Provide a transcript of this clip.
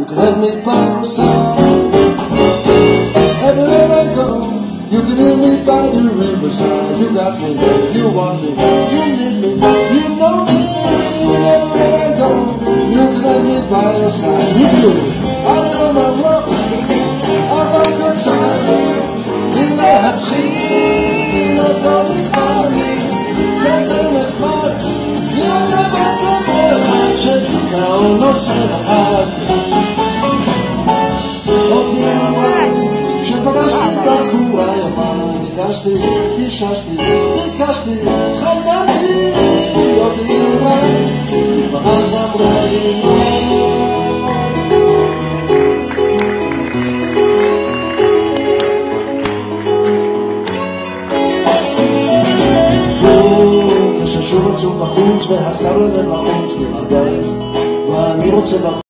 you can have me by your side. Everywhere I go, you can hear me by the riverside. You got me, you want me, you need me, you know me. Everywhere I go, you can have me by your side. You do, I am a rock, אבל קצר אם להתחיל אותו נכבד זה די נחמד להיות לבד כמו אחד שדיכאון נושא אחד עוד נאמר כשפגשתי בחורה יפה ניגשתי, גיששתי, ביקשתי, חמדתי עוד נאמר ואז אמרה לי שוב עצוב בחוץ והסתר לבין לחוץ בלעדיי ואני רוצה